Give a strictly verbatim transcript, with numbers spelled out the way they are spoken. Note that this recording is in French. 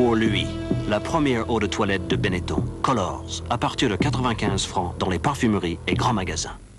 Pour lui, la première eau de toilette de Benetton, Colors, à partir de quatre-vingt-quinze francs dans les parfumeries et grands magasins.